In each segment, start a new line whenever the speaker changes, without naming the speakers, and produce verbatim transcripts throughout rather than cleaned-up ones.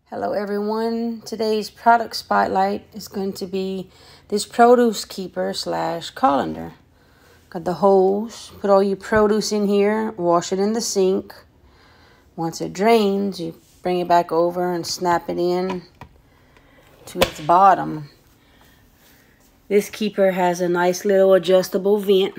Hello everyone. Today's product spotlight is going to be this produce keeper slash colander. Got the hose, put all your produce in here, wash it in the sink. Once it drains, you bring it back over and snap it in to its bottom. This keeper has a nice little adjustable vent.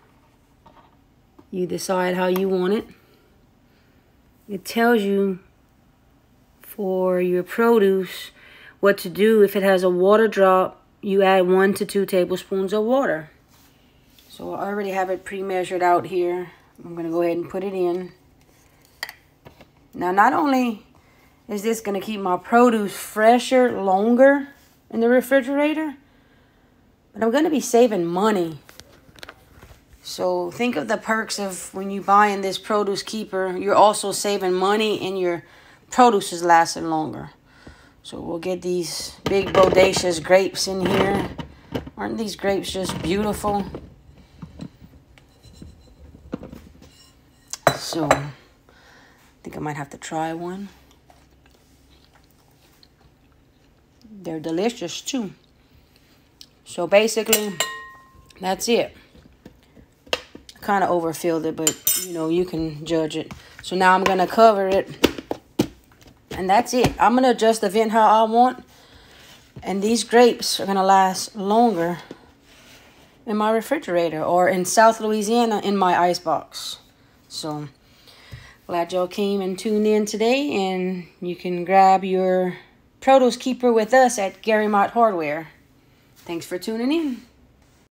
You decide how you want it. It tells you for your produce what to do. If it has a water drop, you add one to two tablespoons of water. So I already have it pre-measured out here. I'm going to go ahead and put it in. Now, not only is this going to keep my produce fresher longer in the refrigerator, but I'm going to be saving money. So think of the perks of when you buy in this produce keeper. You're also saving money and your produce is lasting longer. So we'll get these big bodacious grapes in here. Aren't these grapes just beautiful? So I think I might have to try one. They're delicious too. So basically, that's it. I kind of overfilled it, but you know, you can judge it. So now I'm going to cover it. And that's it. I'm going to adjust the vent how I want. And these grapes are going to last longer in my refrigerator or in South Louisiana in my ice box. So glad y'all came and tuned in today. And you can grab your produce keeper with us at Gary Mott Hardware. Thanks for tuning in.